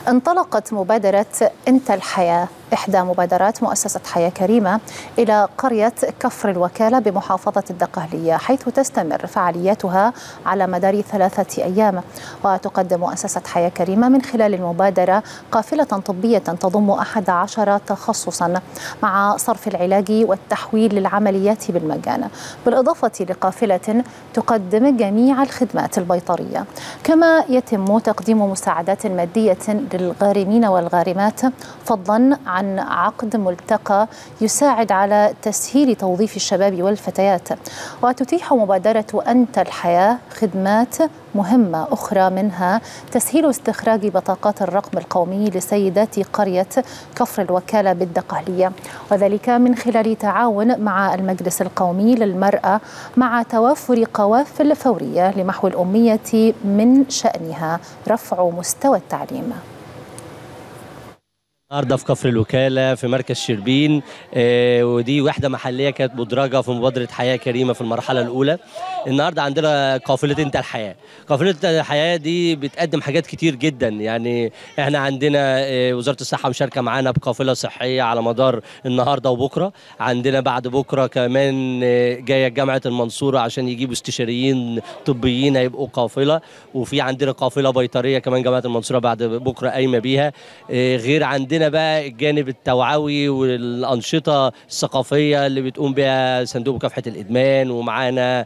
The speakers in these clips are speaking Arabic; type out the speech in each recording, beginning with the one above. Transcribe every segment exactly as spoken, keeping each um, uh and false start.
انطلقت مبادرة أنت الحياة، إحدى مبادرات مؤسسة حياة كريمة، إلى قرية كفر الوكالة بمحافظة الدقهلية، حيث تستمر فعالياتها على مدار ثلاثة أيام. وتقدم مؤسسة حياة كريمة من خلال المبادرة قافلة طبية تضم أحد عشر تخصصا، مع صرف العلاج والتحويل للعمليات بالمجان، بالإضافة لقافلة تقدم جميع الخدمات البيطرية. كما يتم تقديم مساعدات مادية للغارمين والغارمات، فضلا عن عقد ملتقى يساعد على تسهيل توظيف الشباب والفتيات. وتتيح مبادرة أنت الحياة خدمات مهمة أخرى، منها تسهيل استخراج بطاقات الرقم القومي لسيدات قرية كفر الوكالة بالدقهلية، وذلك من خلال تعاون مع المجلس القومي للمرأة، مع توافر قوافل فورية لمحو الأمية من شأنها رفع مستوى التعليم. النهارده في كفر الوكالة في مركز شربين، آه ودي وحدة محلية كانت مدرجة في مبادرة حياة كريمة في المرحلة الأولى. النهارده عندنا قافلة أنت الحياة. قافلة أنت الحياة دي بتقدم حاجات كتير جدا، يعني احنا عندنا آه وزارة الصحة مشاركة معانا بقافلة صحية على مدار النهارده وبكرة. عندنا بعد بكرة كمان آه جاية جامعة المنصورة عشان يجيبوا استشاريين طبيين هيبقوا قافلة، وفي عندنا قافلة بيطرية كمان جامعة المنصورة بعد بكرة قايمة بيها. آه غير عندنا عندنا بقى الجانب التوعوي والأنشطة الثقافية اللي بتقوم بها صندوق مكافحة الإدمان، ومعانا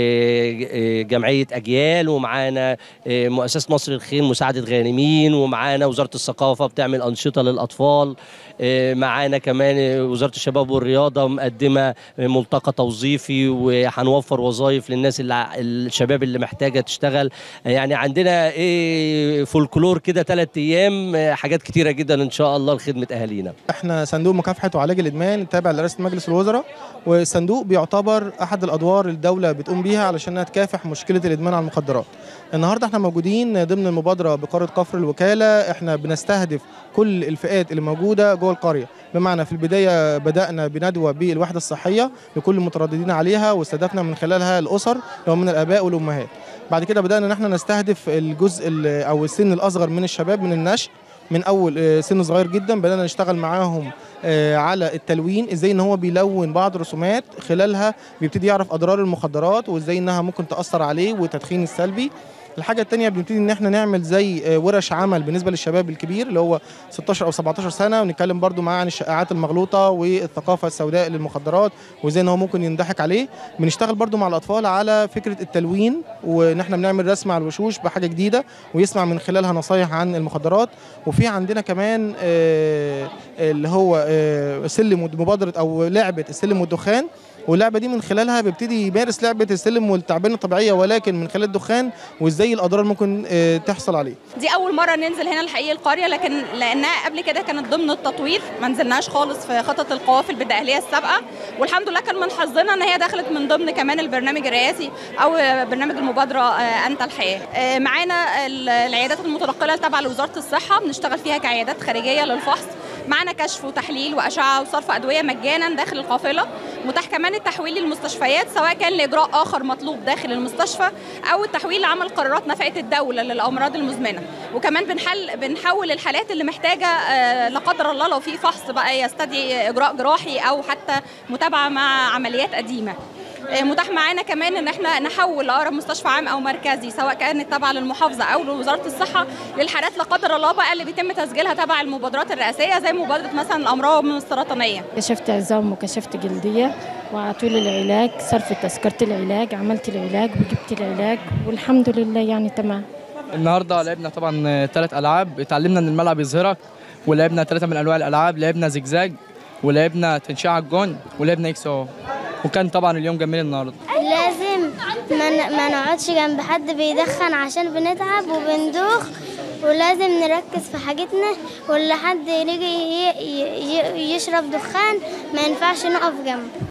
جمعية أجيال، ومعانا مؤسسة مصر الخير مساعدة غارمين، ومعانا وزارة الثقافة بتعمل أنشطة للأطفال، معانا كمان وزارة الشباب والرياضة مقدمة ملتقى توظيفي، وهنوفر وظائف للناس اللي الشباب اللي محتاجة تشتغل. يعني عندنا ايه فولكلور كده ثلاث أيام، حاجات كتيرة جدا إن شاء الله لخدمة أهالينا. احنا صندوق مكافحة وعلاج الإدمان تابع لرئاسة مجلس الوزراء، والصندوق بيعتبر أحد الأدوار اللي الدولة بتقوم بيها علشان تكافح مشكلة الإدمان على المخدرات. النهارده احنا موجودين ضمن المبادرة بقرية كفر الوكالة، احنا بنستهدف كل الفئات اللي موجودة جوه القرية. بمعنى في البداية بدأنا بندوة بالوحدة الصحية لكل المترددين عليها، واستهدفنا من خلالها الأسر اللي هم من الآباء والأمهات. بعد كده بدأنا ان احنا نستهدف الجزء أو السن الأصغر من الشباب من النشء، من اول سن صغير جدا. بدأنا نشتغل معاهم على التلوين، ازاي ان هو بيلون بعض الرسومات خلالها بيبتدي يعرف اضرار المخدرات وازاي انها ممكن تأثر عليه والتدخين السلبي. الحاجة التانية بنبتدي ان احنا نعمل زي ورش عمل بالنسبة للشباب الكبير اللي هو ستاشر او سبعتاشر سنة، ونتكلم برضو معاه عن الشائعات المغلوطة والثقافة السوداء للمخدرات وازاي ان هو ممكن ينضحك عليه. بنشتغل برضو مع الاطفال على فكرة التلوين، وان احنا بنعمل رسم على الوشوش بحاجة جديدة ويسمع من خلالها نصايح عن المخدرات. وفي عندنا كمان اللي هو سلم مبادرة او لعبة السلم والدخان، واللعبه دي من خلالها بيبتدي يمارس لعبه السلم والتعبئه الطبيعيه، ولكن من خلال الدخان وازاي الاضرار ممكن تحصل عليه. دي اول مره ننزل هنا الحقيقه القريه، لكن لانها قبل كده كانت ضمن التطوير ما نزلناش خالص في خطط القوافل بالدقهليه السابقه، والحمد لله كان من حظنا ان هي دخلت من ضمن كمان البرنامج الرئاسي او برنامج المبادره انت الحياه. معانا العيادات المتنقله تابعه لوزاره الصحه، بنشتغل فيها كعيادات خارجيه للفحص. معانا كشف وتحليل واشعه وصرف ادويه مجانا داخل القافله. متاح كمان التحويل للمستشفيات، سواء كان لاجراء اخر مطلوب داخل المستشفى او التحويل لعمل قرارات نفقه الدوله للامراض المزمنه. وكمان بنحل بنحول الحالات اللي محتاجه لا قدر الله لو في فحص بقى يستدعي اجراء جراحي او حتى متابعه مع عمليات قديمه. متاح معانا كمان ان احنا نحول اقرب مستشفى عام او مركزي، سواء كانت تابعه للمحافظه او لوزاره الصحه، للحالات لا قدر الله بقى اللي بيتم تسجيلها تبع المبادرات الرئاسيه، زي مبادره مثلا الامراض السرطانيه. كشفت عظام وكشفت جلديه، وعطوا لي العلاج، صرف تذكره العلاج، عملت العلاج وجبت العلاج والحمد لله يعني تمام. النهارده لعبنا طبعا ثلاث العاب، اتعلمنا ان الملعب يظهرك، ولعبنا ثلاثه من انواع الالعاب، لعبنا زجزاج ولعبنا تنشيع على الجون ولعبنا اكس او، وكان طبعا اليوم جميل النهارده. لازم ما ما نقعدش جنب حد بيدخن عشان بنتعب وبندوخ، ولازم نركز في حاجتنا، واللي حد يجي يشرب دخان ما ينفعش نقف جنبه.